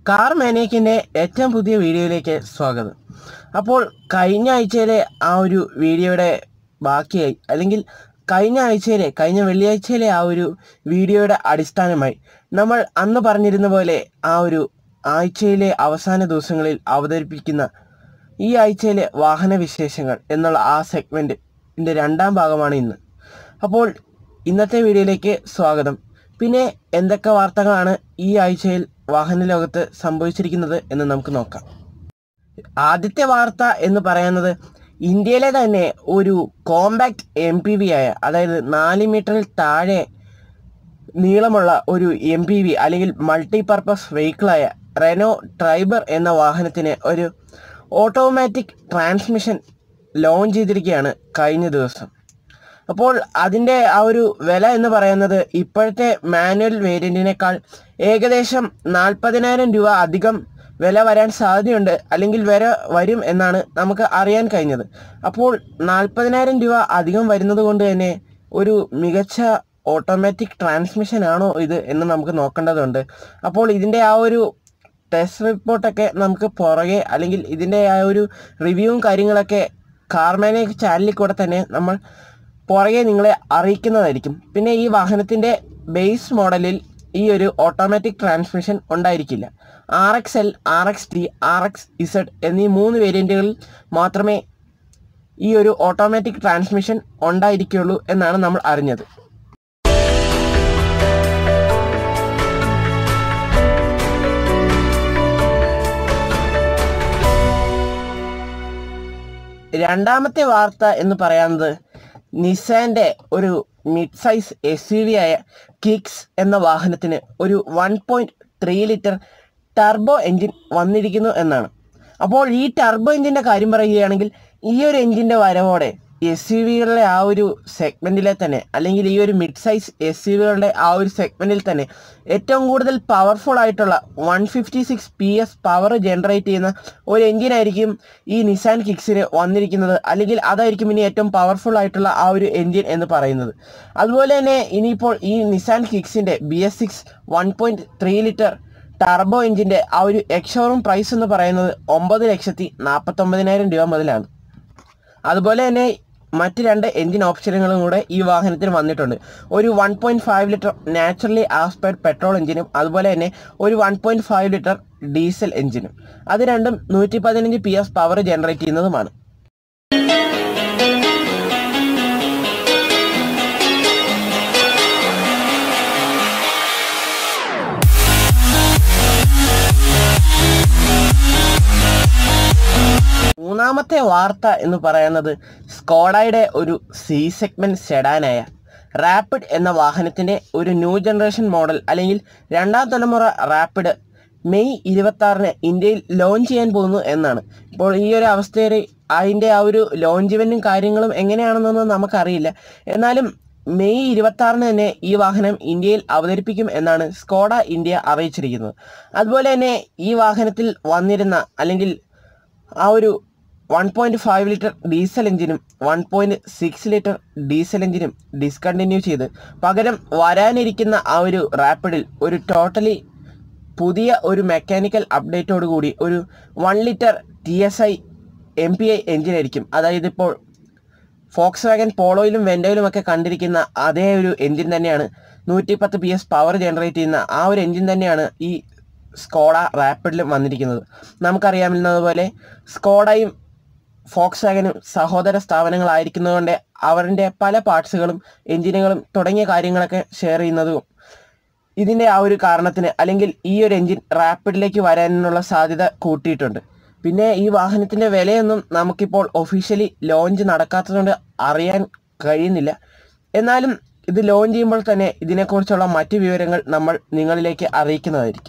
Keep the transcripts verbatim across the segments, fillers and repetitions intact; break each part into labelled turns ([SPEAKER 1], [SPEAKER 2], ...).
[SPEAKER 1] Car മാനിയക്കിൻ്റെ ഏറ്റവും പുതിയ വീഡിയോയിലേക്ക് സ്വാഗതം. അപ്പോൾ കഴിഞ്ഞ ആഴ്ചയിലെ ആ ഒരു വീഡിയോയുടെ ബാക്കിയായി, അല്ലെങ്കിൽ കഴിഞ്ഞ ആഴ്ചയിലെ കഴിഞ്ഞ വെള്ളിയാഴ്ചയിലെ ആ ഒരു വീഡിയോയുടെ അടിസ്ഥാനമായി നമ്മൾ അന്ന് പറഞ്ഞിരുന്ന പോലെ ആ ഒരു ആഴ്ചയിലെ അവസാന ദിവസങ്ങളിൽ അവതരിപ്പിക്കുന്ന ഈ ആഴ്ചയിലെ വാഹന വിശേഷങ്ങൾ എന്നുള്ള ആ സെഗ്മെൻറ്റിൻ്റെ രണ്ടാം ഭാഗമാണ് ഇന്ന്. അപ്പോൾ ഇന്നത്തെ വീഡിയോയിലേക്ക് സ്വാഗതം. പിന്നെ എന്തൊക്കെ വാർത്തകളാണ് ഈ ആഴ്ചയിൽ വാഹന ലോകത്ത് സംഭവിച്ചിരിക്കുന്നത് എന്ന് നമുക്ക് നോക്കാം. ആദ്യത്തെ വാർത്ത എന്ന് പറയുന്നത് ഇന്ത്യയിലെ തന്നെ ഒരു കോമ്പാക്ട് എം പി വി ആയ, അതായത് നാല് മീറ്ററിൽ താഴെ നീളമുള്ള ഒരു എം പി വി അല്ലെങ്കിൽ മൾട്ടിപർപ്പസ് വെഹിക്കിളായ റെനോ ട്രൈബർ എന്ന വാഹനത്തിന് ഒരു ഓട്ടോമാറ്റിക് ട്രാൻസ്മിഷൻ ലോഞ്ച് ചെയ്തിരിക്കുകയാണ് കഴിഞ്ഞ ദിവസം. അപ്പോൾ അതിൻ്റെ ആ ഒരു വില എന്ന് പറയുന്നത് ഇപ്പോഴത്തെ മാനുവൽ വേരിയൻറ്റിനേക്കാൾ ഏകദേശം നാൽപ്പതിനായിരം രൂപ അധികം വില വരാൻ സാധ്യതയുണ്ട്, അല്ലെങ്കിൽ വില വരും എന്നാണ് നമുക്ക് അറിയാൻ കഴിഞ്ഞത്. അപ്പോൾ നാൽപ്പതിനായിരം രൂപ അധികം വരുന്നത് കൊണ്ട് തന്നെ ഒരു മികച്ച ഓട്ടോമാറ്റിക് ട്രാൻസ്മിഷൻ ആണോ ഇത് എന്ന് നമുക്ക് നോക്കേണ്ടതുണ്ട്. അപ്പോൾ ഇതിൻ്റെ ആ ഒരു ടെസ്റ്റ് റിപ്പോർട്ടൊക്കെ നമുക്ക് പുറകെ, അല്ലെങ്കിൽ ഇതിൻ്റെ ആ ഒരു റിവ്യൂവും കാര്യങ്ങളൊക്കെ കാർമാനിക് ചാനലിൽ കൂടെ തന്നെ നമ്മൾ പുറകെ നിങ്ങളെ അറിയിക്കുന്നതായിരിക്കും. പിന്നെ ഈ വാഹനത്തിൻ്റെ ബേസ് മോഡലിൽ ഈ ഒരു ഓട്ടോമാറ്റിക് ട്രാൻസ്മിഷൻ ഉണ്ടായിരിക്കില്ല. R X L, R X T, R X Z എന്നീ മൂന്ന് വേരിയൻറ്റുകളിൽ മാത്രമേ ഈ ഒരു ഓട്ടോമാറ്റിക് ട്രാൻസ്മിഷൻ ഉണ്ടായിരിക്കുകയുള്ളൂ എന്നാണ് നമ്മൾ അറിഞ്ഞത്. രണ്ടാമത്തെ വാർത്ത എന്ന് പറയുന്നത് നിസാൻ്റെ ഒരു mid size S U V ആയ കിക്സ് എന്ന വാഹനത്തിന് ഒരു one point three litre turbo engine വന്നിരിക്കുന്നു എന്നാണ്. അപ്പോൾ ഈ ടർബോ എൻജിൻ്റെ കാര്യം പറയുകയാണെങ്കിൽ ഈ ഒരു എൻജിൻ്റെ വരവോടെ എസ് യു വികളുടെ ആ ഒരു സെഗ്മെൻറ്റിലെ തന്നെ, അല്ലെങ്കിൽ ഈ ഒരു മിഡ് സൈസ് എസ് യു വികളുടെ ആ ഒരു സെഗ്മെൻറ്റിൽ തന്നെ ഏറ്റവും കൂടുതൽ പവർഫുൾ ആയിട്ടുള്ള one fifty six P S power generate ചെയ്യുന്ന ഒരു എൻജിനായിരിക്കും ഈ നിസാൻ കിക്സിന് വന്നിരിക്കുന്നത്, അല്ലെങ്കിൽ അതായിരിക്കും ഇനി ഏറ്റവും പവർഫുൾ ആയിട്ടുള്ള ആ ഒരു എൻജിൻ എന്ന് പറയുന്നത്. അതുപോലെ തന്നെ ഇനിയിപ്പോൾ ഈ നിസാൻ കിക്സിൻ്റെ B S six one point three litre turbo എൻജിൻ്റെ ആ ഒരു എക്സ്ഷോറൂം പ്രൈസ് എന്ന് പറയുന്നത് ഒമ്പത് ലക്ഷത്തി നാൽപ്പത്തൊമ്പതിനായിരം രൂപ മുതലാണ്. അതുപോലെ തന്നെ മറ്റ് രണ്ട് എൻജിൻ ഓപ്ഷനുകളും കൂടെ ഈ വാഹനത്തിന് വന്നിട്ടുണ്ട്. ഒരു one point five litre naturally aspirated petrol എഞ്ചിനും അതുപോലെ തന്നെ ഒരു one point five litre diesel എഞ്ചിനും. അത് രണ്ടും നൂറ്റി പതിനഞ്ച് പി എസ് പവർ ജനറേറ്റ് ചെയ്യുന്നതുമാണ്. മൂന്നാമത്തെ വാർത്ത എന്ന് പറയുന്നത് സ്കോഡയുടെ ഒരു സി സെഗ്മെൻറ്റ് സെഡാനായ റാപ്പിഡ് എന്ന വാഹനത്തിൻ്റെ ഒരു ന്യൂ ജനറേഷൻ മോഡൽ, അല്ലെങ്കിൽ രണ്ടാം തലമുറ റാപ്പിഡ് മെയ് ഇരുപത്താറിന് ഇന്ത്യയിൽ ലോഞ്ച് ചെയ്യാൻ പോകുന്നു എന്നാണ്. ഇപ്പോൾ ഈ ഒരു അവസ്ഥയിൽ അതിൻ്റെ ആ ഒരു ലോഞ്ച് ഇവൻറ്റും കാര്യങ്ങളും എങ്ങനെയാണെന്നൊന്നും നമുക്കറിയില്ല. എന്നാലും മെയ് ഇരുപത്താറിന് തന്നെ ഈ വാഹനം ഇന്ത്യയിൽ അവതരിപ്പിക്കും എന്നാണ് സ്കോഡ ഇന്ത്യ അറിയിച്ചിരിക്കുന്നത്. അതുപോലെ തന്നെ ഈ വാഹനത്തിൽ വന്നിരുന്ന, അല്ലെങ്കിൽ ആ ഒരു one point five litre diesel എഞ്ചിനും one point six litre diesel എഞ്ചിനും ഡിസ്കണ്ടിന്യൂ ചെയ്ത് പകരം വരാനിരിക്കുന്ന ആ ഒരു റാപ്പിഡിൽ ഒരു ടോട്ടലി പുതിയ ഒരു മെക്കാനിക്കൽ അപ്ഡേറ്റോട് കൂടി ഒരു one litre T S I M P I എഞ്ചിനായിരിക്കും. അതായത് ഇപ്പോൾ ഫോക്സ് വാഗൻ പോളോയിലും വെൻഡോയിലും ഒക്കെ കണ്ടിരിക്കുന്ന അതേ ഒരു എഞ്ചിൻ തന്നെയാണ്, നൂറ്റി പത്ത് പി എസ് പവർ ജനറേറ്റ് ചെയ്യുന്ന ആ ഒരു എഞ്ചിൻ തന്നെയാണ് ഈ സ്കോഡ റാപ്പിഡിലും വന്നിരിക്കുന്നത്. നമുക്കറിയാവുന്നതുപോലെ സ്കോഡയും ഫോക്സ് വാഗനും സഹോദര സ്ഥാപനങ്ങളായിരിക്കുന്നതുകൊണ്ട് അവരുടെ പല പാർട്സുകളും എൻജിനുകളും തുടങ്ങിയ കാര്യങ്ങളൊക്കെ ഷെയർ ചെയ്യുന്നതും ഇതിൻ്റെ ആ ഒരു കാരണത്തിന്, അല്ലെങ്കിൽ ഈ ഒരു എൻജിൻ റാപ്പിഡിലേക്ക് വരാനുള്ള സാധ്യത കൂട്ടിയിട്ടുണ്ട്. പിന്നെ ഈ വാഹനത്തിൻ്റെ വിലയൊന്നും നമുക്കിപ്പോൾ ഒഫീഷ്യലി ലോഞ്ച് നടക്കാത്തതുകൊണ്ട് അറിയാൻ കഴിയുന്നില്ല. എന്നാലും ഇത് ലോഞ്ച് ചെയ്യുമ്പോൾ തന്നെ ഇതിനെക്കുറിച്ചുള്ള മറ്റ് വിവരങ്ങൾ നമ്മൾ നിങ്ങളിലേക്ക് അറിയിക്കുന്നതായിരിക്കും.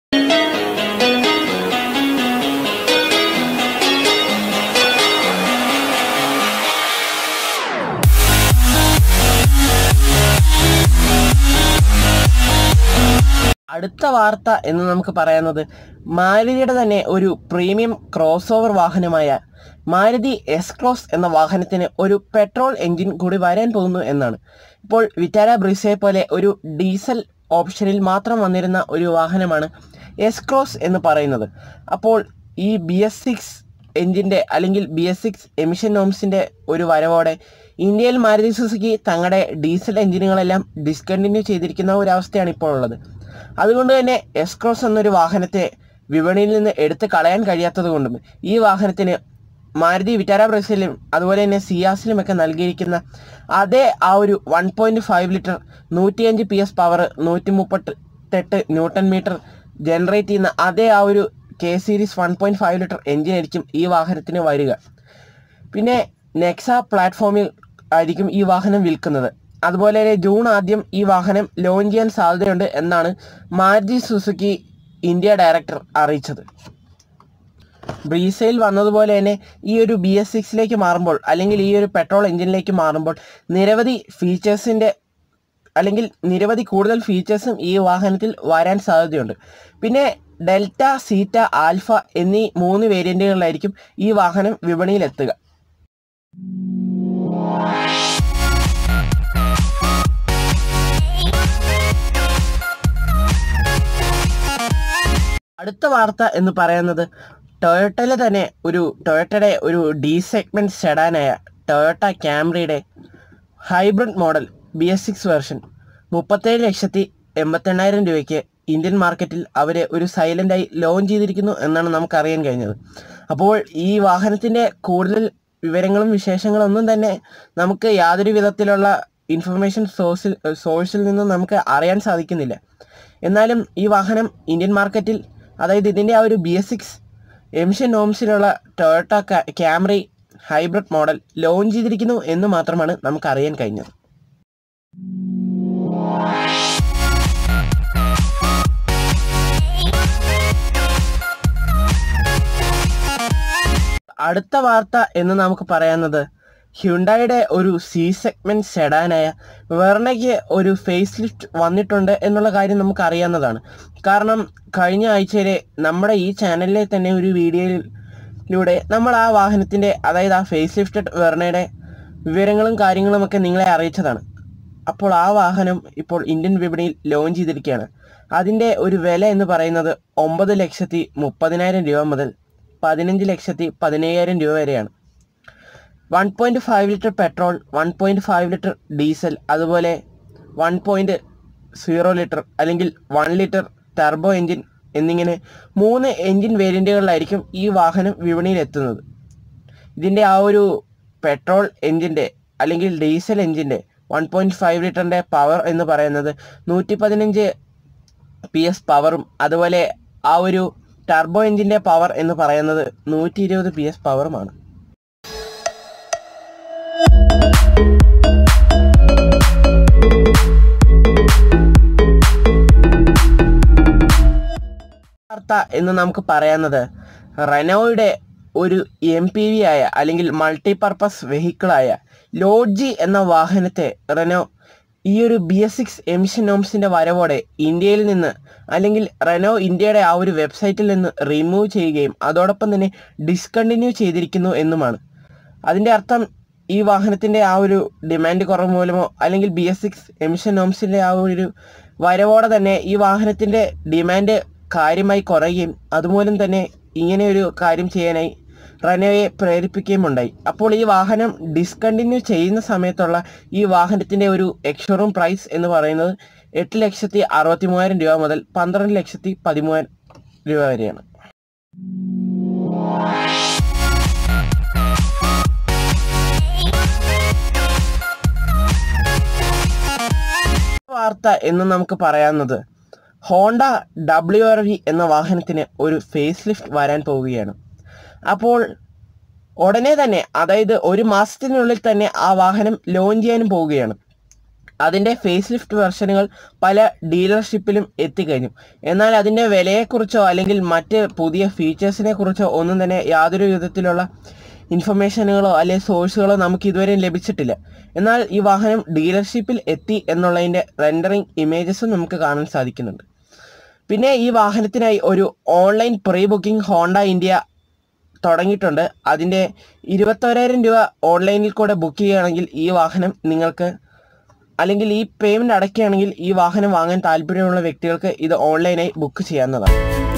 [SPEAKER 1] അടുത്ത വാർത്ത എന്ന് നമുക്ക് പറയുന്നത് മാരുതിയുടെ തന്നെ ഒരു പ്രീമിയം ക്രോസ് ഓവർ വാഹനമായ മാരുതി എസ് ക്രോസ് എന്ന വാഹനത്തിന് ഒരു പെട്രോൾ എഞ്ചിൻ കൂടി വരാൻ പോകുന്നു എന്നാണ്. ഇപ്പോൾ വിറ്റാര ബ്രീസയെ പോലെ ഒരു ഡീസൽ ഓപ്ഷനിൽ മാത്രം വന്നിരുന്ന ഒരു വാഹനമാണ് എസ് ക്രോസ് എന്ന് പറയുന്നത്. അപ്പോൾ ഈ ബി എസ് സിക്സ് എഞ്ചിൻ്റെ അല്ലെങ്കിൽ ബി എസ് സിക്സ് എമിഷൻ നോംസിൻ്റെ ഒരു വരവോടെ ഇന്ത്യയിൽ മാരുതി സുസുക്കി തങ്ങളുടെ ഡീസൽ എഞ്ചിനുകളെല്ലാം ഡിസ്കണ്ടിന്യൂ ചെയ്തിരിക്കുന്ന ഒരവസ്ഥയാണ് ഇപ്പോൾ ഉള്ളത്. അതുകൊണ്ട് തന്നെ എസ് ക്രോസ് എന്നൊരു വാഹനത്തെ വിപണിയിൽ നിന്ന് എടുത്ത് കളയാൻ കഴിയാത്തത് കൊണ്ടും ഈ വാഹനത്തിന് മാരുതി വിറ്റാര ബ്രസയിലും അതുപോലെ തന്നെ സിയാസിലുമൊക്കെ നൽകിയിരിക്കുന്ന അതേ ആ ഒരു വൺ പോയിൻറ്റ് ഫൈവ് ലിറ്റർ നൂറ്റിയഞ്ച് പി എസ് പവർ നൂറ്റി മുപ്പത്തെട്ട് ന്യൂട്ടൺ മീറ്റർ ജനറേറ്റ് ചെയ്യുന്ന അതേ ആ ഒരു K series one point five litre എഞ്ചിനായിരിക്കും ഈ വാഹനത്തിന് വരിക. പിന്നെ നെക്സ പ്ലാറ്റ്ഫോമിൽ ആയിരിക്കും ഈ വാഹനം വിൽക്കുന്നത്. അതുപോലെ തന്നെ ജൂൺ ആദ്യം ഈ വാഹനം ലോഞ്ച് ചെയ്യാൻ സാധ്യതയുണ്ട് എന്നാണ് മാരുതി സുസുക്കി ഇന്ത്യ ഡയറക്ടർ അറിയിച്ചത്. ബ്രീസയിൽ വന്നതുപോലെ തന്നെ ഈ ഒരു ബി എസ് സിക്സിലേക്ക് മാറുമ്പോൾ അല്ലെങ്കിൽ ഈ ഒരു പെട്രോൾ എഞ്ചിനിലേക്ക് മാറുമ്പോൾ നിരവധി ഫീച്ചേഴ്സിൻ്റെ അല്ലെങ്കിൽ നിരവധി കൂടുതൽ ഫീച്ചേഴ്സും ഈ വാഹനത്തിൽ വരാൻ സാധ്യതയുണ്ട്. പിന്നെ ഡെൽറ്റ, സീറ്റ, ആൽഫ എന്നീ മൂന്ന് വേരിയൻറ്റുകളിലായിരിക്കും ഈ വാഹനം വിപണിയിലെത്തുക. അടുത്ത വാർത്ത എന്ന് പറയുന്നത് ടൊയോട്ടയിലെ തന്നെ ഒരു ടൊയോട്ടയുടെ ഒരു ഡി സെഗ്മെൻറ്റ് സെഡാനായ ടൊയോട്ട ക്യാംറിയുടെ hybrid model B S six version മുപ്പത്തേഴ് ലക്ഷത്തി എൺപത്തെണ്ണായിരം രൂപയ്ക്ക് ഇന്ത്യൻ മാർക്കറ്റിൽ അവർ ഒരു സൈലൻ്റായി ലോഞ്ച് ചെയ്തിരിക്കുന്നു എന്നാണ് നമുക്കറിയാൻ കഴിഞ്ഞത്. അപ്പോൾ ഈ വാഹനത്തിൻ്റെ കൂടുതൽ വിവരങ്ങളും വിശേഷങ്ങളും ഒന്നും തന്നെ നമുക്ക് യാതൊരു വിധത്തിലുള്ള ഇൻഫർമേഷൻ സോഴ്സിൽ സോഴ്സിൽ നിന്നും നമുക്ക് അറിയാൻ സാധിക്കുന്നില്ല. എന്നാലും ഈ വാഹനം ഇന്ത്യൻ മാർക്കറ്റിൽ, അതായത് ഇതിൻ്റെ ആ ഒരു ബി എസ് സിക്സ് എമിഷൻ നോംസിലുള്ള Toyota Camry hybrid model launch ചെയ്തിരിക്കുന്നു എന്ന് മാത്രമാണ് നമുക്കറിയാൻ കഴിഞ്ഞത്. അടുത്ത വാർത്ത എന്ന് നമുക്ക് പറയാവുന്നത് ഹ്യുണ്ടായുടെ ഒരു സി സെഗ്മെൻറ്റ് സെഡാനായ വെർണയ്ക്ക് ഒരു ഫേസ് ലിഫ്റ്റ് വന്നിട്ടുണ്ട് എന്നുള്ള കാര്യം നമുക്ക് അറിയാവുന്നതാണ്. കാരണം കഴിഞ്ഞ ആഴ്ചയിലെ നമ്മുടെ ഈ ചാനലിലെ തന്നെ ഒരു വീഡിയോയിലൂടെ നമ്മൾ ആ വാഹനത്തിൻ്റെ, അതായത് ആ ഫേസ് ലിഫ്റ്റഡ് വെർണയുടെ വിവരങ്ങളും കാര്യങ്ങളുമൊക്കെ നിങ്ങളെ അറിയിച്ചതാണ്. അപ്പോൾ ആ വാഹനം ഇപ്പോൾ ഇന്ത്യൻ വിപണിയിൽ ലോഞ്ച് ചെയ്തിരിക്കുകയാണ്. അതിൻ്റെ ഒരു വില എന്ന് പറയുന്നത് ഒമ്പത് ലക്ഷത്തി മുപ്പതിനായിരം രൂപ മുതൽ പതിനഞ്ച് ലക്ഷത്തി പതിനയ്യായിരം രൂപ വരെയാണ്. One point five litre petrol, one point five litre diesel, അതുപോലെ വൺ പോയിൻറ്റ് സീറോ ലിറ്റർ അല്ലെങ്കിൽ വൺ ലിറ്റർ ടർബോ എൻജിൻ എന്നിങ്ങനെ മൂന്ന് എൻജിൻ വേരിയൻറ്റുകളിലായിരിക്കും ഈ വാഹനം വിപണിയിൽ എത്തുന്നത്. ഇതിൻ്റെ ആ ഒരു പെട്രോൾ എൻജിൻ്റെ അല്ലെങ്കിൽ ഡീസൽ എൻജിൻ്റെ വൺ പോയിൻറ്റ് ഫൈവ് ലിറ്ററിൻ്റെ പവർ എന്ന് പറയുന്നത് നൂറ്റി പതിനഞ്ച് പി എസ് പവറും അതുപോലെ ആ ഒരു ടർബോ എൻജിൻ്റെ പവർ എന്ന് പറയുന്നത് നൂറ്റി ഇരുപത് പി എസ് പവറുമാണ്. വാർത്ത എന്ന് നമുക്ക് പറയാവുന്നത് റെനോയുടെ ഒരു എം പി വി ആയ അല്ലെങ്കിൽ മൾട്ടിപർപ്പസ് വെഹിക്കിളായ ലോഡ്ജി എന്ന വാഹനത്തെ റെനോ ഈ ഒരു ബി എസ് സിക്സ് എമിഷൻ നോംസിൻ്റെ വരവോടെ ഇന്ത്യയിൽ നിന്ന് അല്ലെങ്കിൽ റെനോ ഇന്ത്യയുടെ ആ ഒരു വെബ്സൈറ്റിൽ നിന്ന് റിമൂവ് ചെയ്യുകയും അതോടൊപ്പം തന്നെ ഡിസ്കണ്ടിന്യൂ ചെയ്തിരിക്കുന്നു എന്നുമാണ്. അതിൻ്റെ അർത്ഥം ഈ വാഹനത്തിൻ്റെ ആ ഒരു ഡിമാൻഡ് കുറവ് മൂലമോ അല്ലെങ്കിൽ ബി എസ് സിക്സ് എമിഷൻ നോംസിൻ്റെ ആ ഒരു വരവോടെ തന്നെ ഈ വാഹനത്തിൻ്റെ ഡിമാൻഡ് കാര്യമായി കുറയുകയും അതുമൂലം തന്നെ ഇങ്ങനെ ഒരു കാര്യം ചെയ്യാനായി റെനോയെ പ്രേരിപ്പിക്കുകയും ഉണ്ടായി. അപ്പോൾ ഈ വാഹനം ഡിസ്കണ്ടിന്യൂ ചെയ്യുന്ന സമയത്തുള്ള ഈ വാഹനത്തിൻ്റെ ഒരു എക്സ്ഷോറൂം പ്രൈസ് എന്ന് പറയുന്നത് എട്ട് ലക്ഷത്തി അറുപത്തി മൂവായിരം രൂപ മുതൽ പന്ത്രണ്ട് ലക്ഷത്തി പതിമൂവായിരം രൂപ വരെയാണ്. വാർത്ത എന്ന് നമുക്ക് പറയാവുന്നത് ഹോണ്ട ഡബ്ല്യു ആർ വി എന്ന വാഹനത്തിന് ഒരു ഫേസ് ലിഫ്റ്റ് വരാൻ പോവുകയാണ്. അപ്പോൾ ഉടനെ തന്നെ, അതായത് ഒരു മാസത്തിനുള്ളിൽ തന്നെ ആ വാഹനം ലോഞ്ച് ചെയ്യാനും പോവുകയാണ്. അതിൻ്റെ ഫേസ് ലിഫ്റ്റ് വെർഷനുകൾ പല ഡീലർഷിപ്പിലും എത്തിക്കഴിഞ്ഞു. എന്നാൽ അതിൻ്റെ വിലയെക്കുറിച്ചോ അല്ലെങ്കിൽ മറ്റ് പുതിയ ഫീച്ചേഴ്സിനെ കുറിച്ചോ ഒന്നും തന്നെ യാതൊരു വിധത്തിലുള്ള ഇൻഫർമേഷനുകളോ അല്ലെങ്കിൽ സോഴ്സുകളോ നമുക്ക് ഇതുവരെ ലഭിച്ചിട്ടില്ല. എന്നാൽ ഈ വാഹനം ഡീലർഷിപ്പിൽ എത്തി എന്നുള്ളതിൻ്റെ റെൻഡറിങ് ഇമേജസും നമുക്ക് കാണാൻ സാധിക്കുന്നുണ്ട്. പിന്നെ ഈ വാഹനത്തിനായി ഒരു online pre booking Honda India തുടങ്ങിയിട്ടുണ്ട്. അതിൻ്റെ ഇരുപത്തൊരായിരം രൂപ ഓൺലൈനിൽ കൂടെ ബുക്ക് ചെയ്യുകയാണെങ്കിൽ ഈ വാഹനം നിങ്ങൾക്ക്, അല്ലെങ്കിൽ ഈ പേയ്മെൻറ്റ് അടയ്ക്കുകയാണെങ്കിൽ ഈ വാഹനം വാങ്ങാൻ താല്പര്യമുള്ള വ്യക്തികൾക്ക് ഇത് ഓൺലൈനായി ബുക്ക് ചെയ്യാവുന്നതാണ്.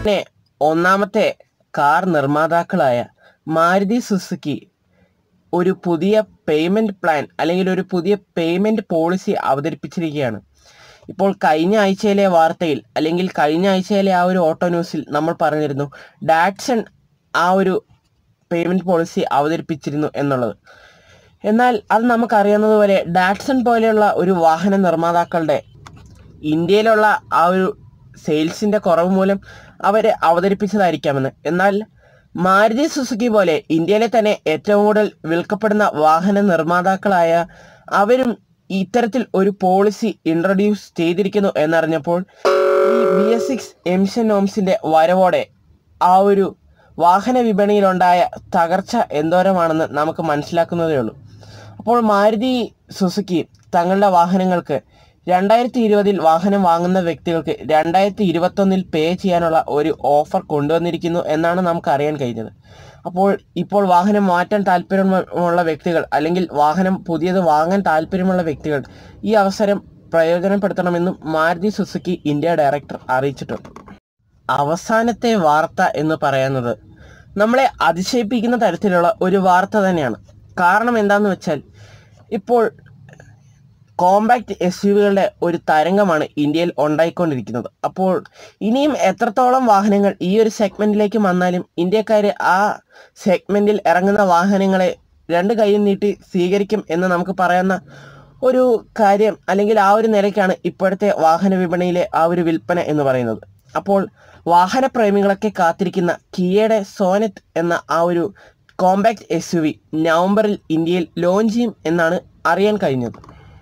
[SPEAKER 1] പിന്നെ ഒന്നാമത്തെ കാർ നിർമ്മാതാക്കളായ മാരുതി സുസുക്കി ഒരു പുതിയ പേയ്മെൻറ്റ് പ്ലാൻ അല്ലെങ്കിൽ ഒരു പുതിയ പേയ്മെൻറ്റ് പോളിസി അവതരിപ്പിച്ചിരിക്കുകയാണ്. ഇപ്പോൾ കഴിഞ്ഞ ആഴ്ചയിലെ വാർത്തയിൽ അല്ലെങ്കിൽ കഴിഞ്ഞ ആഴ്ചയിലെ ആ ഒരു ഓട്ടോ ന്യൂസിൽ നമ്മൾ പറഞ്ഞിരുന്നു ഡാറ്റ്സൺ ആ ഒരു പേയ്മെൻറ്റ് പോളിസി അവതരിപ്പിച്ചിരുന്നു എന്നുള്ളത്. എന്നാൽ അത് നമുക്കറിയാവുന്നതുപോലെ ഡാറ്റ്സൺ പോലെയുള്ള ഒരു വാഹന നിർമ്മാതാക്കളുടെ ഇന്ത്യയിലുള്ള ആ ഒരു സെയിൽസിൻ്റെ കുറവ് മൂലം അവർ അവതരിപ്പിച്ചതായിരിക്കാമെന്ന്. എന്നാൽ മാരുതി സുസുക്കി പോലെ ഇന്ത്യയിലെ തന്നെ ഏറ്റവും കൂടുതൽ വിൽക്കപ്പെടുന്ന വാഹന നിർമ്മാതാക്കളായ അവരും ഇത്തരത്തിൽ ഒരു പോളിസി ഇൻട്രൊഡ്യൂസ് ചെയ്തിരിക്കുന്നു എന്നറിഞ്ഞപ്പോൾ ഈ ബി എസ് സിക്സ് എമിഷൻ നോംസിൻ്റെ വരവോടെ ആ ഒരു വാഹന വിപണിയിലുണ്ടായ തകർച്ച എന്തോരമാണെന്ന് നമുക്ക് മനസ്സിലാക്കുന്നതേ ഉള്ളൂ. അപ്പോൾ മാരുതി സുസുക്കി തങ്ങളുടെ വാഹനങ്ങൾക്ക് രണ്ടായിരത്തി ഇരുപതിൽ വാഹനം വാങ്ങുന്ന വ്യക്തികൾക്ക് രണ്ടായിരത്തി ഇരുപത്തൊന്നിൽ പേ ചെയ്യാനുള്ള ഒരു ഓഫർ കൊണ്ടുവന്നിരിക്കുന്നു എന്നാണ് നമുക്ക് അറിയാൻ കഴിഞ്ഞത്. അപ്പോൾ ഇപ്പോൾ വാഹനം മാറ്റാൻ താല്പര്യമുള്ള വ്യക്തികൾ അല്ലെങ്കിൽ വാഹനം പുതിയത് വാങ്ങാൻ താല്പര്യമുള്ള വ്യക്തികൾ ഈ അവസരം പ്രയോജനപ്പെടുത്തണമെന്നും മാരുതി സുസുക്കി ഇന്ത്യ ഡയറക്ടർ അറിയിച്ചിട്ടുണ്ട്. അവസാനത്തെ വാർത്ത എന്ന് പറയുന്നത് നമ്മളെ അതിശയിപ്പിക്കുന്ന തരത്തിലുള്ള ഒരു വാർത്ത തന്നെയാണ്. കാരണം എന്താണെന്ന് വെച്ചാൽ ഇപ്പോൾ കോമ്പാക്റ്റ് എസ് യു വികളുടെ ഒരു തരംഗമാണ് ഇന്ത്യയിൽ ഉണ്ടായിക്കൊണ്ടിരിക്കുന്നത്. അപ്പോൾ ഇനിയും എത്രത്തോളം വാഹനങ്ങൾ ഈ ഒരു സെഗ്മെൻറ്റിലേക്ക് വന്നാലും ഇന്ത്യക്കാർ ആ സെഗ്മെൻറ്റിൽ ഇറങ്ങുന്ന വാഹനങ്ങളെ രണ്ട് കൈയും നീട്ടി സ്വീകരിക്കും എന്ന് നമുക്ക് പറയുന്ന ഒരു കാര്യം അല്ലെങ്കിൽ ആ ഒരു നിലയ്ക്കാണ് ഇപ്പോഴത്തെ വാഹന വിപണിയിലെ ആ ഒരു വിൽപ്പന എന്ന് പറയുന്നത്. അപ്പോൾ വാഹനപ്രേമികളൊക്കെ കാത്തിരിക്കുന്ന കിയയുടെ സോനറ്റ് എന്ന ആ ഒരു കോമ്പാക്റ്റ് എസ് യു വി നവംബറിൽ ഇന്ത്യയിൽ ലോഞ്ച് ചെയ്യും എന്നാണ് അറിയാൻ കഴിഞ്ഞത്.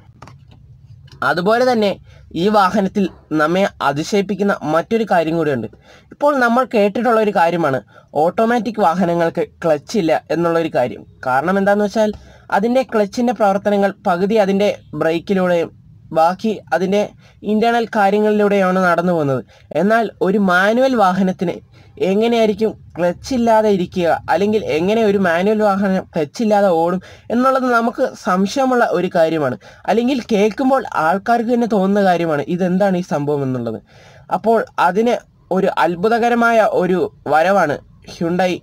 [SPEAKER 1] അതുപോലെ തന്നെ ഈ വാഹനത്തിൽ നമ്മെ അതിശയിപ്പിക്കുന്ന മറ്റൊരു കാര്യം കൂടിയുണ്ട്. ഇപ്പോൾ നമ്മൾ കേട്ടിട്ടുള്ള ഒരു കാര്യമാണ് ഓട്ടോമാറ്റിക് വാഹനങ്ങൾക്ക് ക്ലച്ച് ഇല്ല എന്നുള്ളൊരു കാര്യം. കാരണം എന്താണെന്ന് വെച്ചാൽ അതിൻ്റെ ക്ലച്ചിൻ്റെ പ്രവർത്തനങ്ങൾ പകുതി അതിൻ്റെ ബ്രേക്കിലൂടെയും ബാക്കി അതിൻ്റെ ഇൻറ്റേർണൽ കാര്യങ്ങളിലൂടെയാണ് നടന്നു പോകുന്നത്. എന്നാൽ ഒരു മാനുവൽ വാഹനത്തിന് എങ്ങനെയായിരിക്കും ക്ലച്ച് ഇല്ലാതെ ഇരിക്കുക അല്ലെങ്കിൽ എങ്ങനെ ഒരു മാനുവൽ വാഹനം ക്ലച്ച് ഇല്ലാതെ ഓടും എന്നുള്ളത് നമുക്ക് സംശയമുള്ള ഒരു കാര്യമാണ്. അല്ലെങ്കിൽ കേൾക്കുമ്പോൾ ആൾക്കാർക്ക് തന്നെ തോന്നുന്ന കാര്യമാണ് ഇതെന്താണ് ഈ സംഭവം എന്നുള്ളത്. അപ്പോൾ അതിന് ഒരു അത്ഭുതകരമായ ഒരു വരവാണ് ഹ്യുണ്ടായി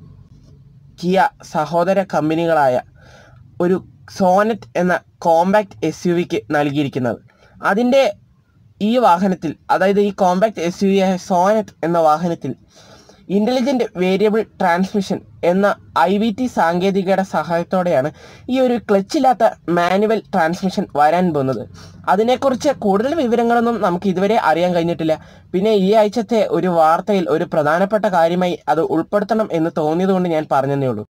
[SPEAKER 1] കിയ സഹോദര കമ്പനികളായ ഒരു സോനറ്റ് എന്ന കോമ്പാക്റ്റ് എസ് യു വിക്ക് നൽകിയിരിക്കുന്നത്. അതിൻ്റെ ഈ വാഹനത്തിൽ അതായത് ഈ കോമ്പാക്റ്റ് എസ് യു വി ആയ സോനറ്റ് എന്ന വാഹനത്തിൽ ഇൻ്റലിജൻറ്റ് വേരിയബിൾ ട്രാൻസ്മിഷൻ എന്ന ഐ വി ടി സാങ്കേതികയുടെ സഹായത്തോടെയാണ് ഈ ഒരു ക്ലച്ചില്ലാത്ത മാനുവൽ ട്രാൻസ്മിഷൻ വരാൻ പോകുന്നത്. അതിനെക്കുറിച്ച് കൂടുതൽ വിവരങ്ങളൊന്നും നമുക്ക് ഇതുവരെ അറിയാൻ കഴിഞ്ഞിട്ടില്ല. പിന്നെ ഈ ആഴ്ചത്തെ ഒരു വാർത്തയിൽ ഒരു പ്രധാനപ്പെട്ട കാര്യമായി അത് ഉൾപ്പെടുത്തണം എന്ന് തോന്നിയതുകൊണ്ട് ഞാൻ പറഞ്ഞതേ ഉള്ളൂ.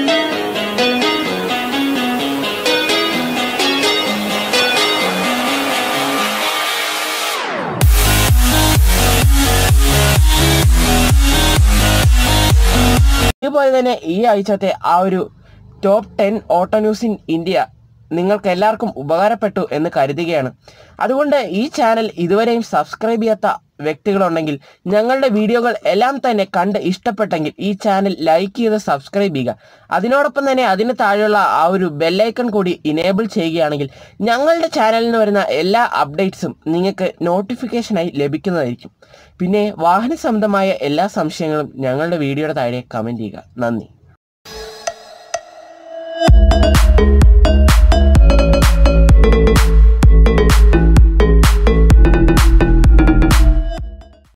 [SPEAKER 1] അതുപോലെ തന്നെ ഈ ആഴ്ചത്തെ ആ ഒരു top ten auto news in India നിങ്ങൾക്ക് എല്ലാവർക്കും ഉപകാരപ്പെട്ടു എന്ന് കരുതുകയാണ്. അതുകൊണ്ട് ഈ ചാനൽ ഇതുവരെയും സബ്സ്ക്രൈബ് ചെയ്യാത്ത വ്യക്തികളുണ്ടെങ്കിൽ ഞങ്ങളുടെ വീഡിയോകൾ എല്ലാം തന്നെ കണ്ട് ഇഷ്ടപ്പെട്ടെങ്കിൽ ഈ ചാനൽ ലൈക്ക് ചെയ്ത് സബ്സ്ക്രൈബ് ചെയ്യുക. അതിനോടൊപ്പം തന്നെ അതിന് താഴെയുള്ള ആ ഒരു ബെല്ലൈക്കൺ കൂടി ഇനേബിൾ ചെയ്യുകയാണെങ്കിൽ ഞങ്ങളുടെ ചാനലിൽ നിന്ന് വരുന്ന എല്ലാ അപ്ഡേറ്റ്സും നിങ്ങൾക്ക് നോട്ടിഫിക്കേഷനായി ലഭിക്കുന്നതായിരിക്കും. പിന്നെ വാഹന സംബന്ധമായ എല്ലാ സംശയങ്ങളും ഞങ്ങളുടെ വീഡിയോയുടെ താഴെ കമൻറ്റ് ചെയ്യുക. നന്ദി.